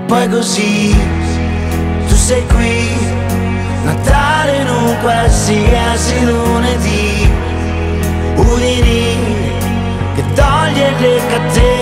poi così tu sei qui, Natale in un qualsiasi lunedì, Udini che toglie le catene